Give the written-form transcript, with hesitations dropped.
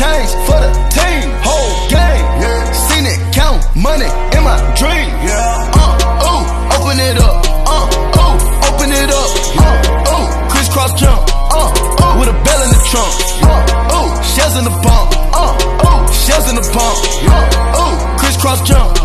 chains for the team, whole game. Seen it count money in my dream. Open it up. Open it up. Crisscross jump. With a bell in the trunk. Shells in the bump. Shells in the pump. Crisscross jump.